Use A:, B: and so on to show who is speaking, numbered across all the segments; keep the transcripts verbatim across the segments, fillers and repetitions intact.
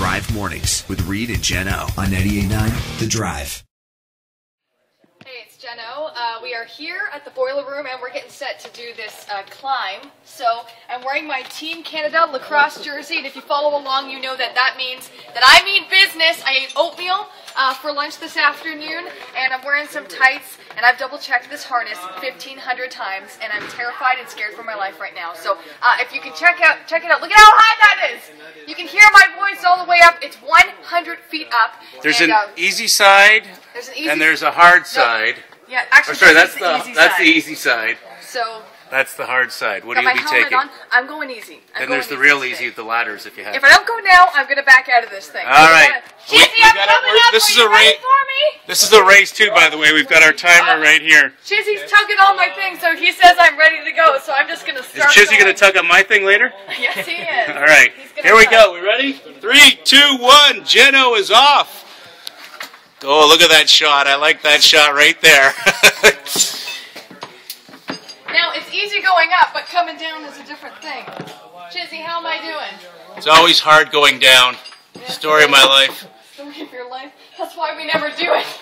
A: Drive Mornings with Reed and Jenn-O on ninety-eight point nine The Drive.
B: Hey, it's Jenn-O. Uh, we are here at the boiler room and we're getting set to do this uh, climb. So I'm wearing my Team Canada lacrosse jersey, and if you follow along, you know that that means that I mean business. I ate oatmeal uh, for lunch this afternoon, and I'm wearing some tights, and I've double-checked this harness fifteen hundred times, and I'm terrified and scared for my life right now. So uh, if you can check out, check it out. Look at how high that is. You can hear my voice all the way up. It's one hundred feet up.
C: There's
B: and,
C: an
B: uh,
C: easy side,
B: there's an easy
C: and there's a hard side.
B: No. Yeah, actually,
C: oh, sorry, that's
B: the,
C: the,
B: easy
C: that's
B: side.
C: the easy side.
B: So
C: that's the hard side. What
B: got
C: do you
B: my
C: be
B: helmet
C: taking?
B: on. I'm going easy. I'm
C: Then
B: going
C: there's the
B: easy
C: real
B: today.
C: easy, the ladders, if you have.
B: If I don't go now, I'm gonna back out of this thing.
C: All right.
B: Cheesy, I'm
C: got
B: coming
C: our,
B: up.
C: this
B: Are
C: is
B: you
C: a
B: ready
C: race.
B: for me?
C: This is a race too, by the way. We've got our timer right here.
B: Chizzy's tugging on my thing, so he says I'm ready to go. So I'm just gonna start.
C: Is Chizzy
B: going.
C: gonna tug on my thing later?
B: Yes, he is.
C: All right. Here we go. We ready? Three, two, one. Jenn-O is off. Oh, look at that shot. I like that shot right there.
B: Now, it's easy going up, but coming down is a different thing. Chizzy, how am I doing?
C: It's always hard going down.
B: Yes,
C: Story of my life.
B: Story of your life? That's why we never do it.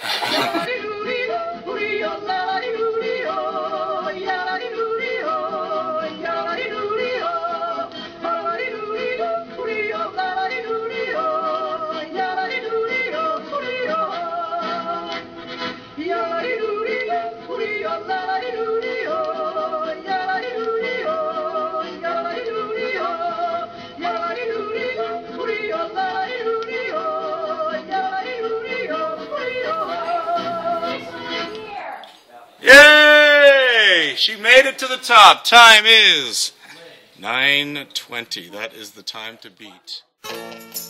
C: Yay! She made it to the top. Time is nine twenty. That is the time to beat.